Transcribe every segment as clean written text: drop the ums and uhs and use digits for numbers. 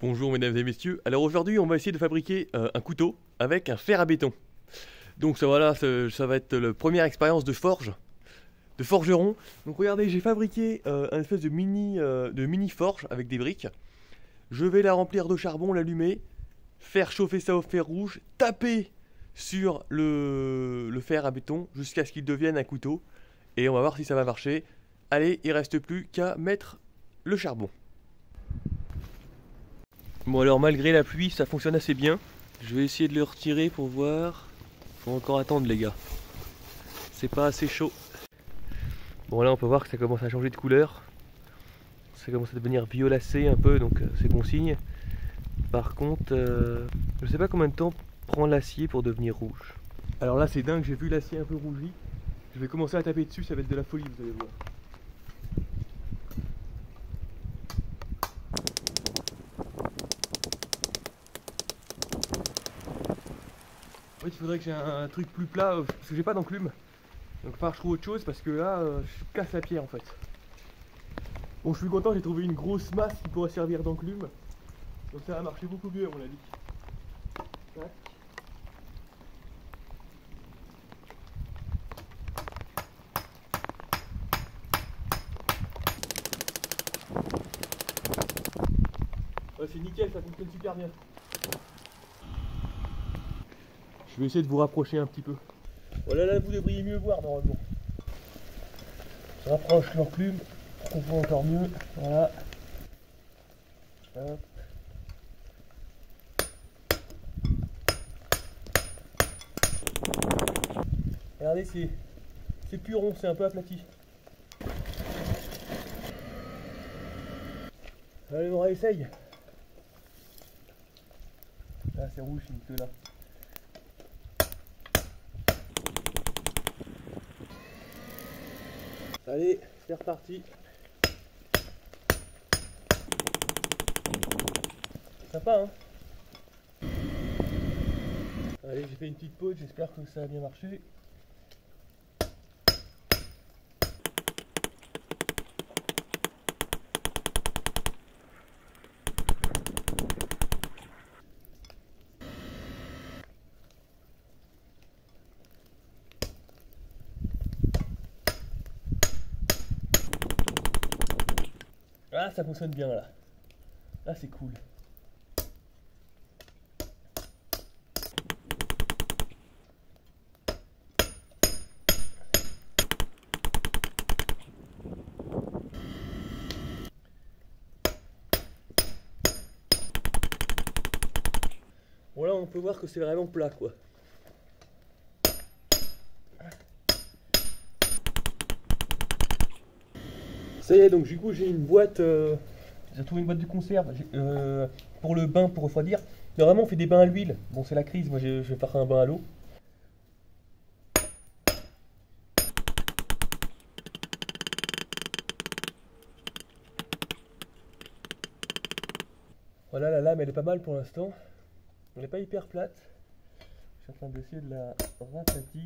Bonjour mesdames et messieurs, alors aujourd'hui on va essayer de fabriquer un couteau avec un fer à béton. Donc ça, voilà, ça va être la première expérience de forge, de forgeron. Donc regardez, j'ai fabriqué un espèce de mini forge avec des briques. Je vais la remplir de charbon, l'allumer, faire chauffer ça au fer rouge, taper sur le fer à béton jusqu'à ce qu'il devienne un couteau. Et on va voir si ça va marcher. Allez, il reste plus qu'à mettre le charbon. Bon alors malgré la pluie ça fonctionne assez bien. Je vais essayer de le retirer pour voir. Faut encore attendre les gars. C'est pas assez chaud. Bon là on peut voir que ça commence à changer de couleur. Ça commence à devenir violacé un peu, donc c'est bon signe. Par contre je sais pas combien de temps prend l'acier pour devenir rouge. Alors là c'est dingue, j'ai vu l'acier un peu rougi. Je vais commencer à taper dessus, ça va être de la folie, vous allez voir. En fait, il faudrait que j'ai un truc plus plat, parce que j'ai pas d'enclume. Donc je trouve autre chose, parce que là, je casse la pierre en fait. Bon, je suis content, j'ai trouvé une grosse masse qui pourrait servir d'enclume. Donc ça va marcher beaucoup mieux à mon avis. Tac. Ouais, c'est nickel, ça fonctionne super bien. Je vais essayer de vous rapprocher un petit peu. Voilà, là vous devriez mieux voir normalement. Je rapproche l'enclume pour qu'on voit encore mieux. Voilà. Hop. Regardez, c'est plus rond, c'est un peu aplati. Allez, on réessaye. Là, c'est rouge, c'est là. Allez, c'est reparti. Sympa, hein? Allez, j'ai fait une petite pause, j'espère que ça a bien marché. Ah, ça fonctionne bien là. Là, c'est cool. Bon, là, on peut voir que c'est vraiment plat, quoi. Ça y est, donc du coup j'ai une boîte, j'ai trouvé une boîte de conserve pour le bain, pour refroidir. Normalement on fait des bains à l'huile, bon c'est la crise, moi je vais faire un bain à l'eau. Voilà, la lame elle est pas mal pour l'instant, elle n'est pas hyper plate. Je suis en train d'essayer de la raplatir.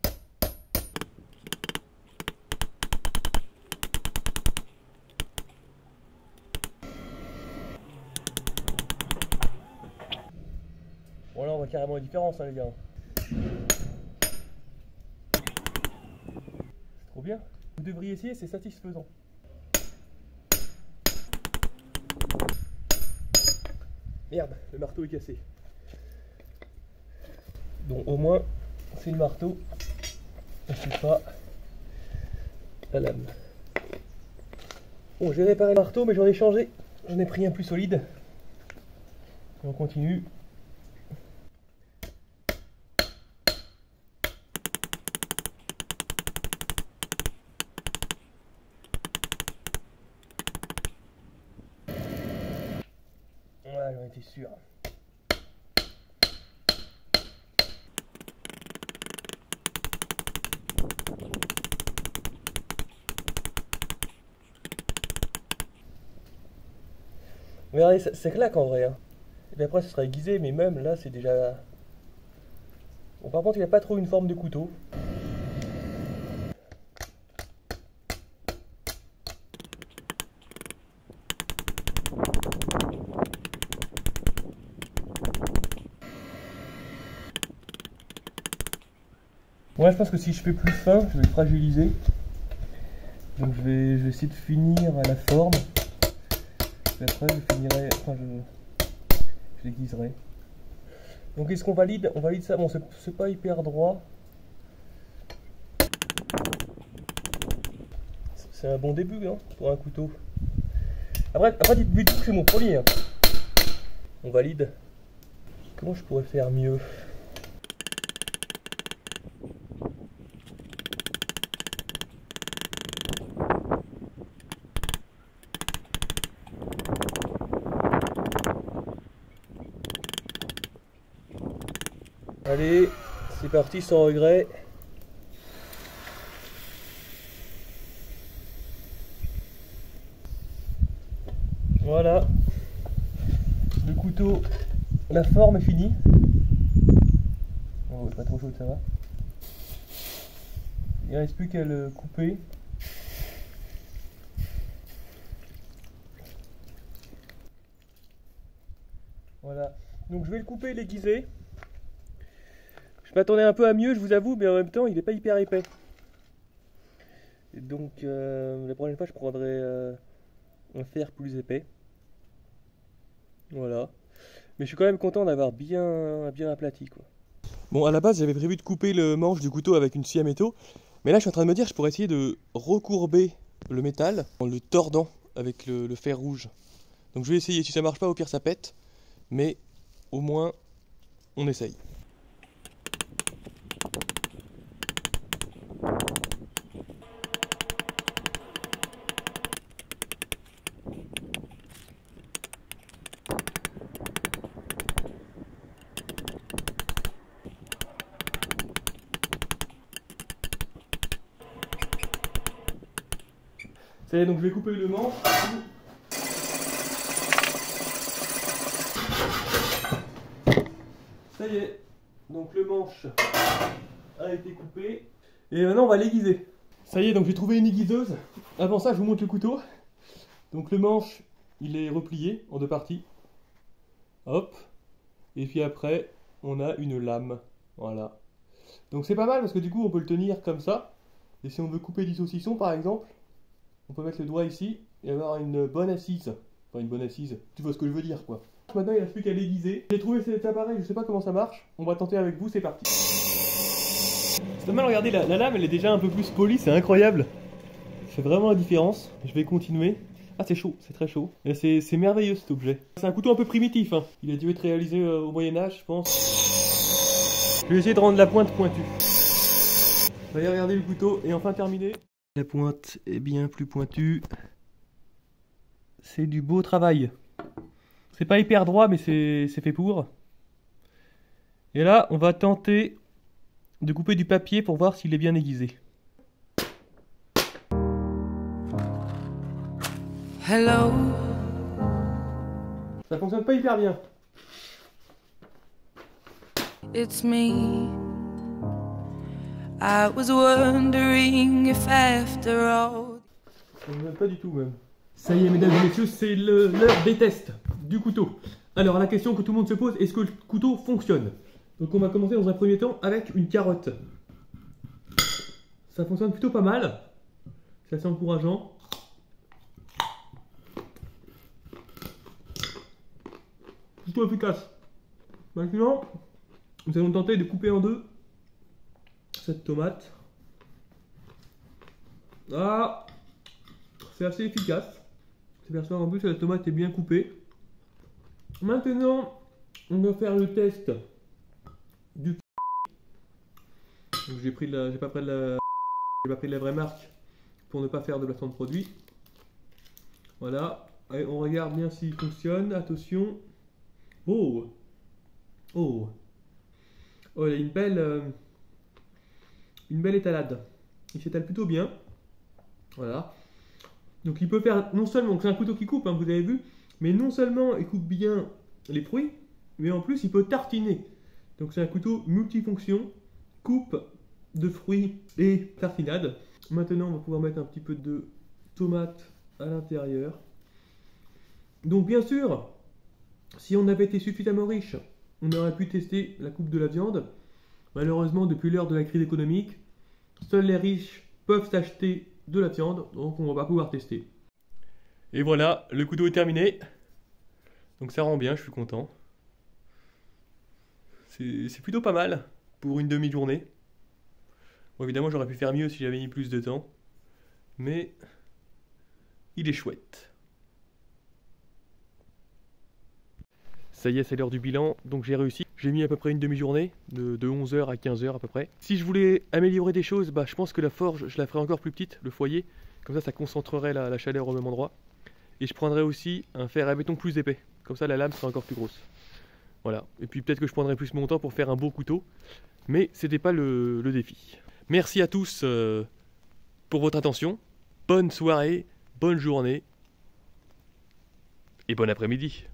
Bon là on voit carrément la différence hein, les gars. C'est trop bien. Vous devriez essayer, c'est satisfaisant. Merde, le marteau est cassé. Donc au moins c'est le marteau et c'est pas la lame. Bon, j'ai réparé le marteau mais j'en ai changé. J'en ai pris un plus solide. Et on continue. Voilà, j'en étais sûr. Regardez, ça claque en vrai. Hein. Et puis après, ce sera aiguisé, mais même là, c'est déjà. Bon, par contre, il n'a pas trop une forme de couteau. Ouais, je pense que si je fais plus fin, je vais le fragiliser. Donc je vais essayer de finir à la forme. Et après je finirai, enfin je l'aiguiserai. Donc est-ce qu'on valide? On valide ça. Bon, c'est pas hyper droit. C'est un bon début hein, pour un couteau. Après dites-vous que c'est mon premier. Hein. On valide. Comment je pourrais faire mieux? Allez, c'est parti sans regret. Voilà. Le couteau, la forme est finie. Oh, pas trop chaud, ça va. Il ne reste plus qu'à le couper. Voilà. Donc je vais le couper et l'aiguiser. Je m'attendais un peu à mieux, je vous avoue, mais en même temps, il n'est pas hyper épais. Et donc, la prochaine fois, je prendrai un fer plus épais. Voilà. Mais je suis quand même content d'avoir bien aplati, quoi. Bon, à la base, j'avais prévu de couper le manche du couteau avec une scie à métaux. Mais là, je suis en train de me dire, je pourrais essayer de recourber le métal en le tordant avec le fer rouge. Donc je vais essayer. Si ça marche pas, au pire, ça pète. Mais au moins, on essaye. Ça y est, donc je vais couper le manche. Ça y est, donc le manche a été coupé. Et maintenant on va l'aiguiser. Ça y est, donc j'ai trouvé une aiguiseuse. Avant ça, je vous montre le couteau. Donc le manche, il est replié en deux parties. Hop. Et puis après, on a une lame. Voilà. Donc c'est pas mal parce que du coup, on peut le tenir comme ça. Et si on veut couper du saucisson par exemple, on peut mettre le doigt ici et avoir une bonne assise. Enfin une bonne assise, tu vois ce que je veux dire quoi. Maintenant il ne reste plus qu'à l'aiguiser. J'ai trouvé cet appareil, je sais pas comment ça marche. On va tenter avec vous, c'est parti. C'est pas mal, regardez, la lame elle est déjà un peu plus polie, c'est incroyable. C'est vraiment la différence. Je vais continuer. Ah c'est chaud, c'est très chaud. Et c'est merveilleux cet objet. C'est un couteau un peu primitif. Hein. Il a dû être réalisé au Moyen-Âge je pense. Je vais essayer de rendre la pointe pointue. Allez, regardez le couteau et enfin terminé. La pointe est bien plus pointue. C'est du beau travail. C'est pas hyper droit, mais c'est fait pour. Et là, on va tenter de couper du papier pour voir s'il est bien aiguisé. Hello. Ça fonctionne pas hyper bien. It's me. I was wondering if after all. Ça ne fonctionne pas du tout même. Ça y est, mesdames et messieurs, c'est l'heure des tests du couteau. Alors, la question que tout le monde se pose, est-ce que le couteau fonctionne? Donc, on va commencer dans un premier temps avec une carotte. Ça fonctionne plutôt pas mal. C'est assez encourageant. Plutôt efficace. Maintenant, nous allons tenter de couper en deux cette tomate. Ah, c'est assez efficace. C'est perçu en plus que la tomate est bien coupée. Maintenant, on va faire le test du. J'ai pas pris de la vraie marque pour ne pas faire de placement de produit. Voilà. Allez, on regarde bien s'il fonctionne. Attention. Oh, oh, oh, il a une belle étalade. Il s'étale plutôt bien. Voilà. Donc il peut faire non seulement, c'est un couteau qui coupe, hein, vous avez vu, mais non seulement il coupe bien les fruits, mais en plus il peut tartiner. Donc c'est un couteau multifonction, coupe de fruits et tartinade. Maintenant on va pouvoir mettre un petit peu de tomate à l'intérieur. Donc bien sûr, si on avait été suffisamment riche, on aurait pu tester la coupe de la viande. Malheureusement, depuis l'heure de la crise économique, seuls les riches peuvent s'acheter de la viande, donc on va pas pouvoir tester. Et voilà, le couteau est terminé. Donc ça rend bien, je suis content. C'est plutôt pas mal pour une demi-journée. Bon, évidemment, j'aurais pu faire mieux si j'avais mis plus de temps. Mais il est chouette. Ça y est, c'est l'heure du bilan, donc j'ai réussi. J'ai mis à peu près une demi-journée, de 11h à 15h à peu près. Si je voulais améliorer des choses, bah, je pense que la forge, je la ferais encore plus petite, le foyer. Comme ça concentrerait la chaleur au même endroit. Et je prendrais aussi un fer à béton plus épais. Comme ça, la lame serait encore plus grosse. Voilà. Et puis peut-être que je prendrais plus mon temps pour faire un beau couteau. Mais c'était pas le défi. Merci à tous pour votre attention. Bonne soirée, bonne journée et bon après-midi.